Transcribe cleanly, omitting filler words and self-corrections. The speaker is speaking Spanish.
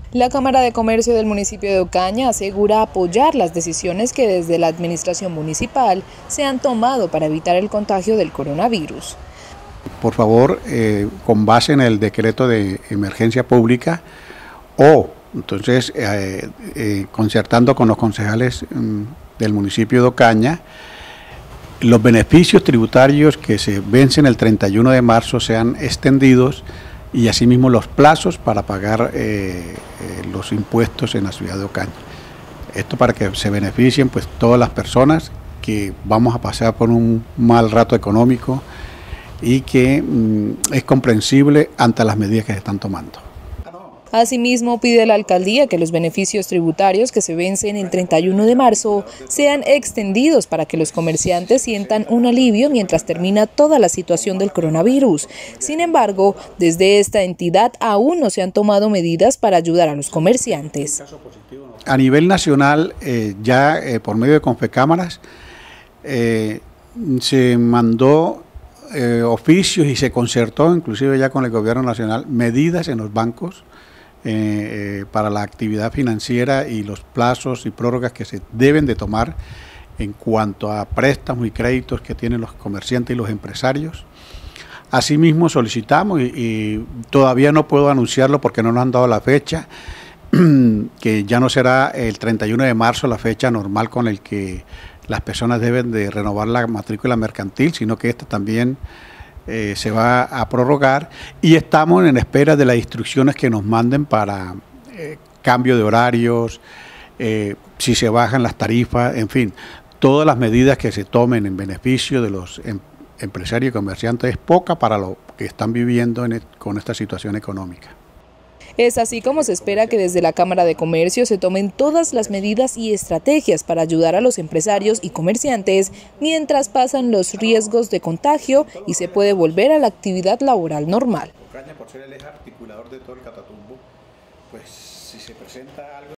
La Cámara de Comercio del municipio de Ocaña asegura apoyar las decisiones que desde la administración municipal se han tomado para evitar el contagio del coronavirus. Por favor, con base en el decreto de emergencia pública o entonces concertando con los concejales del municipio de Ocaña, los beneficios tributarios que se vencen el 31 de marzo sean extendidos y asimismo los plazos para pagar los impuestos en la ciudad de Ocaña. Esto para que se beneficien pues todas las personas que vamos a pasar por un mal rato económico y que es comprensible ante las medidas que se están tomando. Asimismo, pide la alcaldía que los beneficios tributarios que se vencen el 31 de marzo sean extendidos para que los comerciantes sientan un alivio mientras termina toda la situación del coronavirus. Sin embargo, desde esta entidad aún no se han tomado medidas para ayudar a los comerciantes. A nivel nacional, por medio de Confecámaras, se mandó oficios y se concertó, inclusive ya con el gobierno nacional, medidas en los bancos para la actividad financiera y los plazos y prórrogas que se deben de tomar en cuanto a préstamos y créditos que tienen los comerciantes y los empresarios. Asimismo solicitamos, y todavía no puedo anunciarlo porque no nos han dado la fecha, que ya no será el 31 de marzo la fecha normal con el que las personas deben de renovar la matrícula mercantil, sino que esta también se va a prorrogar y estamos en espera de las instrucciones que nos manden para cambio de horarios, si se bajan las tarifas, en fin, todas las medidas que se tomen en beneficio de los empresarios y comerciantes es poca para lo que están viviendo con esta situación económica. Es así como se espera que desde la Cámara de Comercio se tomen todas las medidas y estrategias para ayudar a los empresarios y comerciantes mientras pasan los riesgos de contagio y se puede volver a la actividad laboral normal. Ocaña, por ser el eje articulador de todo el Catatumbo, pues si se presenta algo